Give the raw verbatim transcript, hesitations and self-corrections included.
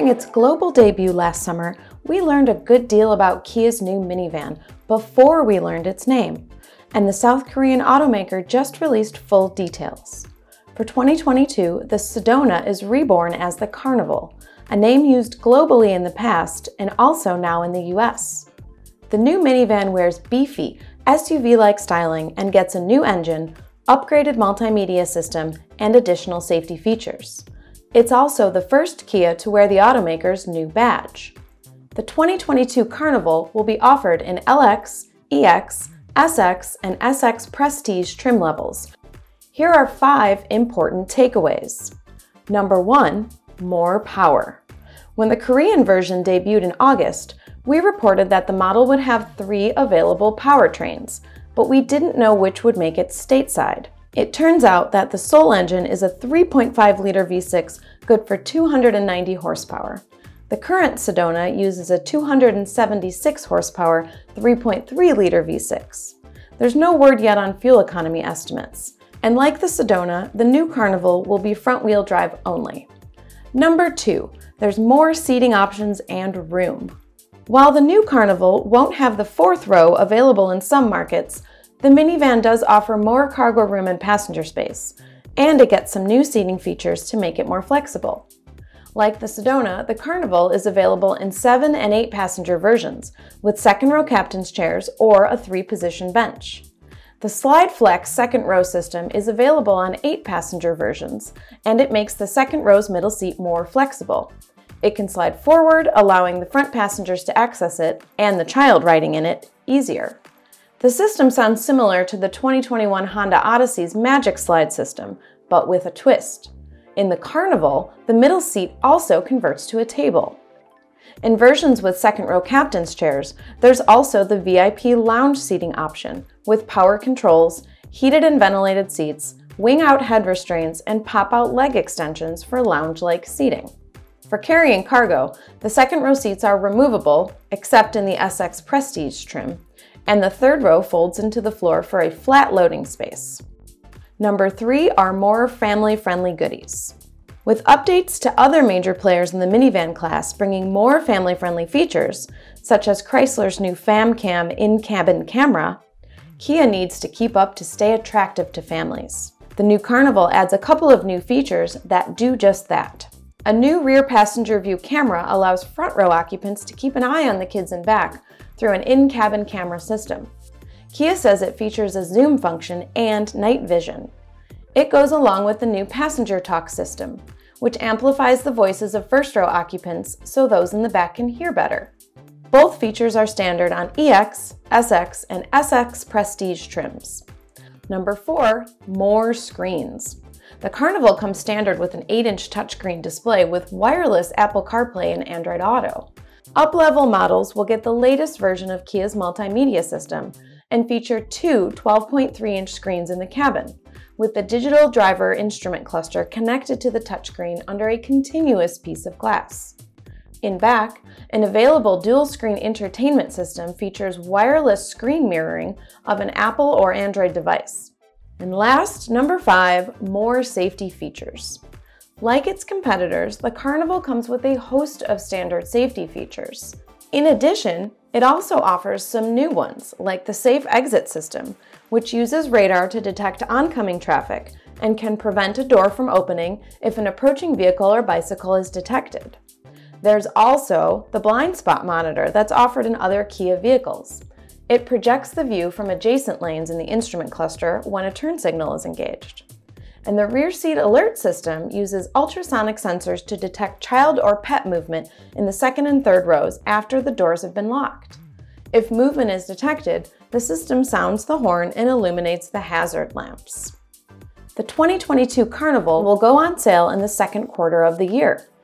During its global debut last summer, we learned a good deal about Kia's new minivan before we learned its name, and the South Korean automaker just released full details. For twenty twenty-two, the Sedona is reborn as the Carnival, a name used globally in the past and also now in the U S. The new minivan wears beefy, S U V-like styling and gets a new engine, upgraded multimedia system, and additional safety features. It's also the first Kia to wear the automaker's new badge. The twenty twenty-two Carnival will be offered in L X, E X, S X, and S X Prestige trim levels. Here are five important takeaways. Number one, more power. When the Korean version debuted in August, we reported that the model would have three available powertrains, but we didn't know which would make it stateside. It turns out that the Seoul engine is a three point five liter V six good for two hundred ninety horsepower. The current Sedona uses a two hundred seventy-six horsepower three point three liter V six. There's no word yet on fuel economy estimates, and like the Sedona, the new Carnival will be front-wheel drive only. Number two, there's more seating options and room. While the new Carnival won't have the fourth row available in some markets, the minivan does offer more cargo room and passenger space, and it gets some new seating features to make it more flexible. Like the Sedona, the Carnival is available in seven and eight passenger versions, with second row captain's chairs or a three-position bench. The Slide Flex second row system is available on eight passenger versions, and it makes the second row's middle seat more flexible. It can slide forward, allowing the front passengers to access it, and the child riding in it, easier. The system sounds similar to the twenty twenty-one Honda Odyssey's Magic Slide system, but with a twist. In the Carnival, the middle seat also converts to a table. In versions with second row captain's chairs, there's also the V I P lounge seating option, with power controls, heated and ventilated seats, wing-out head restraints, and pop-out leg extensions for lounge-like seating. For carrying cargo, the second row seats are removable, except in the S X Prestige trim, and the third row folds into the floor for a flat loading space. Number three are more family-friendly goodies. With updates to other major players in the minivan class bringing more family-friendly features, such as Chrysler's new FamCam in-cabin camera, Kia needs to keep up to stay attractive to families. The new Carnival adds a couple of new features that do just that. A new rear passenger view camera allows front row occupants to keep an eye on the kids in back through an in-cabin camera system. Kia says it features a zoom function and night vision. It goes along with the new passenger talk system, which amplifies the voices of first row occupants so those in the back can hear better. Both features are standard on E X, S X, and S X Prestige trims. Number four, more screens. The Carnival comes standard with an eight inch touchscreen display with wireless Apple CarPlay and Android Auto. Up-level models will get the latest version of Kia's multimedia system and feature two twelve point three inch screens in the cabin, with the digital driver instrument cluster connected to the touchscreen under a continuous piece of glass. In back, an available dual-screen entertainment system features wireless screen mirroring of an Apple or Android device. And last, number five, more safety features. Like its competitors, the Carnival comes with a host of standard safety features. In addition, it also offers some new ones, like the Safe Exit system, which uses radar to detect oncoming traffic and can prevent a door from opening if an approaching vehicle or bicycle is detected. There's also the blind spot monitor that's offered in other Kia vehicles. It projects the view from adjacent lanes in the instrument cluster when a turn signal is engaged. And the rear seat alert system uses ultrasonic sensors to detect child or pet movement in the second and third rows after the doors have been locked. If movement is detected, the system sounds the horn and illuminates the hazard lamps. The twenty twenty-two Carnival will go on sale in the second quarter of the year.